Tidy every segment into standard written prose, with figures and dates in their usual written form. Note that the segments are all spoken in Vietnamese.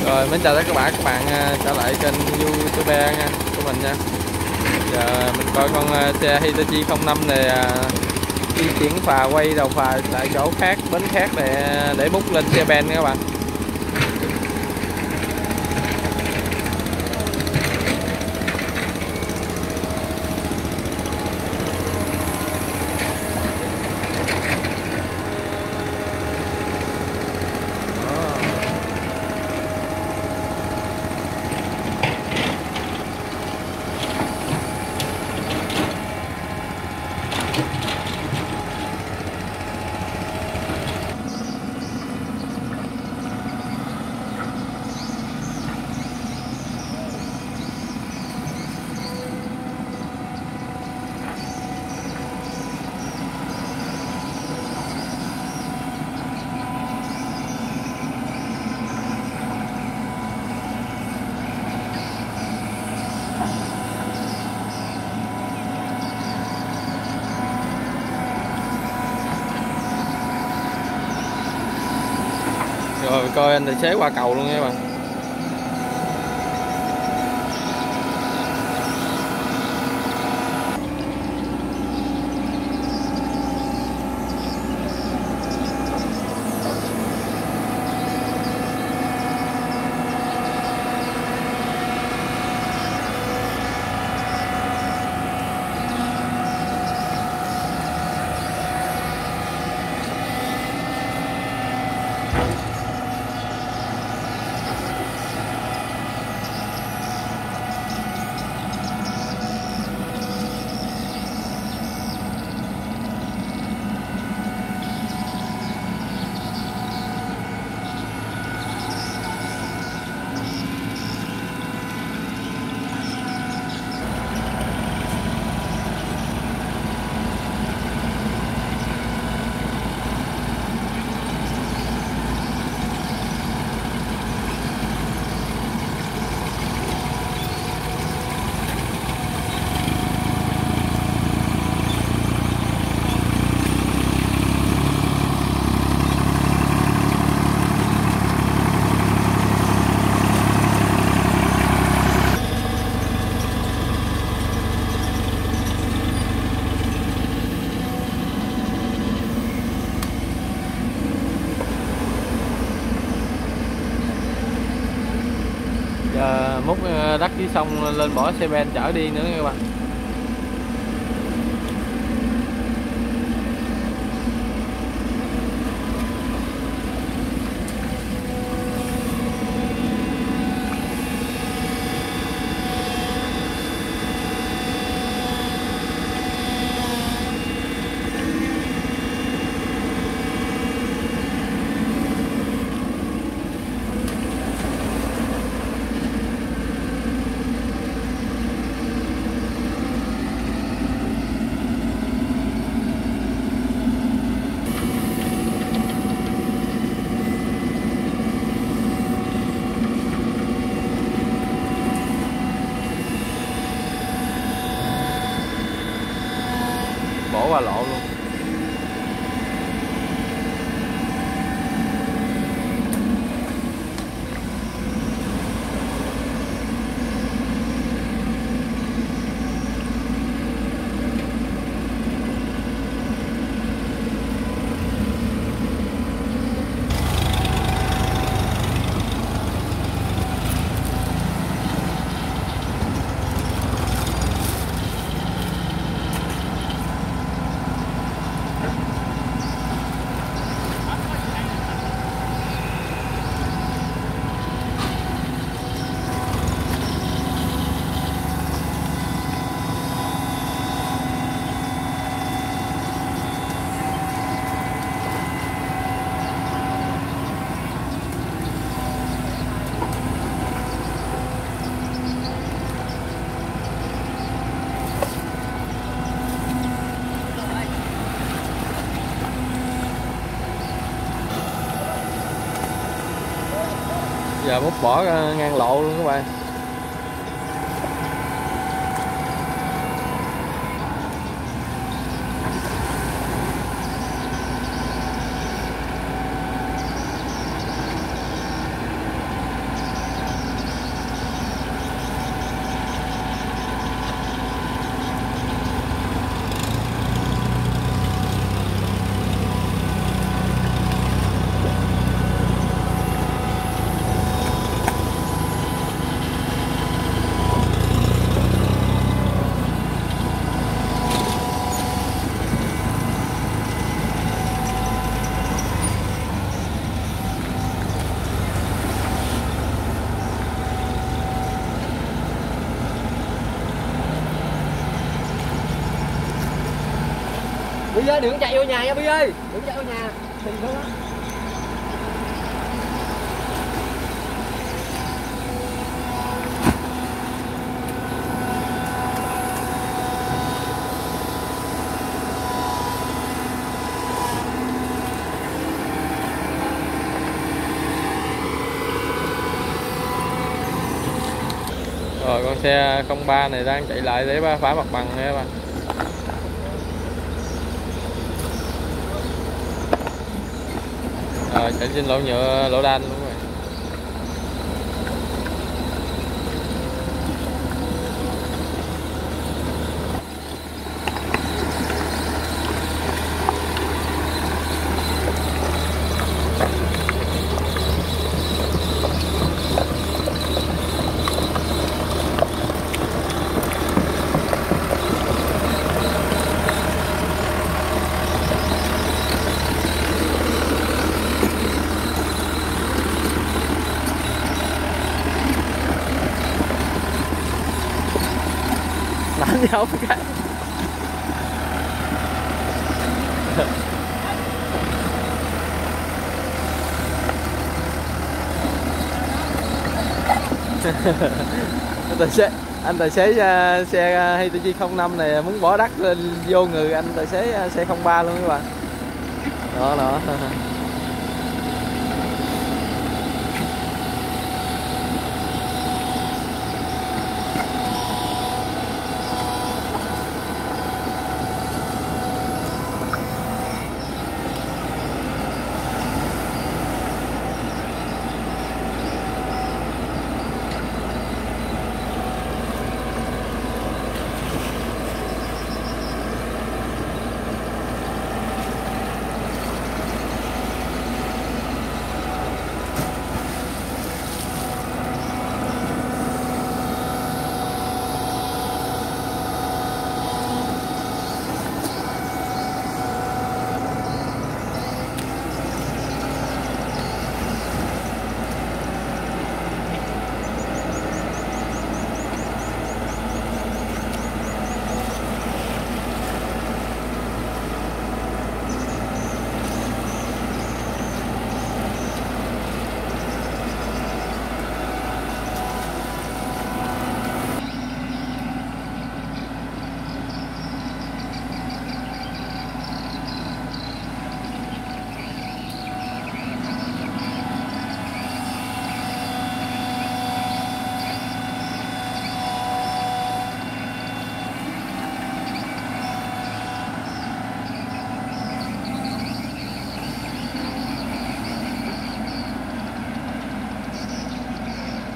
Rồi mến chào tất cả các bạn trở lại kênh YouTube nha của mình nha. Giờ mình coi con xe Hitachi 05 này di chuyển phà quay đầu phà tại chỗ khác, bến khác để múc lên xe ben nha các bạn. Rồi coi anh tài xế qua cầu luôn nha các bạn. Giờ múc đất dưới sông lên bỏ xe ben chở đi nữa các bạn. Bỏ qua lộ luôn. Giờ múc bỏ ngang lộ luôn các bạn. Bi ơi đừng chạy vô nhà nha Bi ơi, đừng chạy vô nhà. Thì đó. Rồi con xe 03 này đang chạy lại để phá mặt bằng nha các bạn. Rồi chạy trên lỗ nhựa lỗ đan luôn rồi. Đánh nhau cái anh tài xế xe Hitachi 05 này muốn bỏ đất lên vô người anh tài xế xe 03 luôn các bạn. Đó.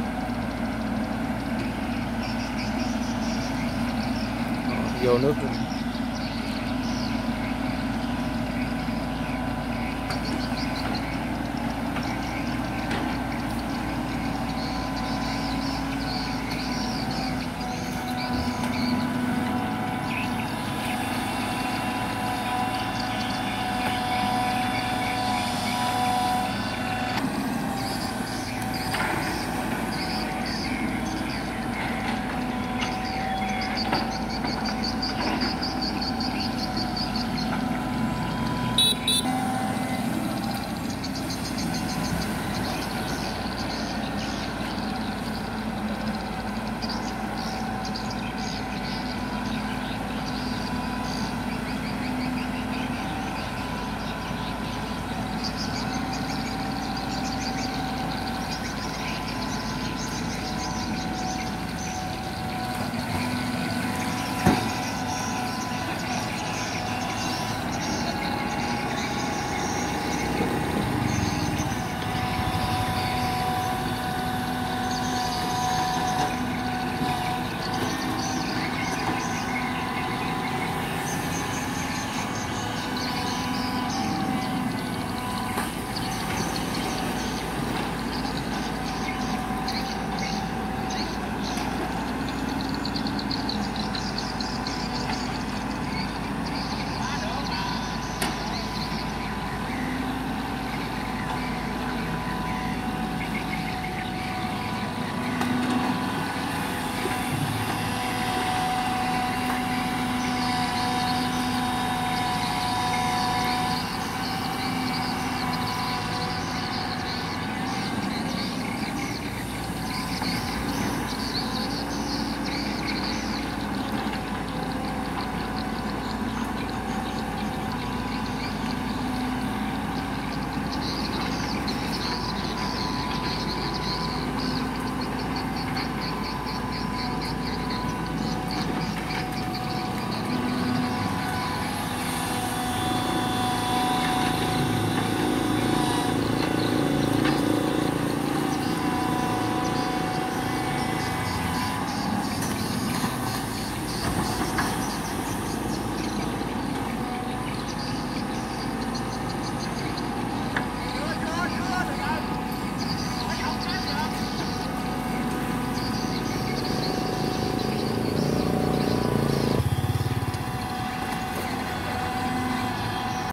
Vô nước luôn.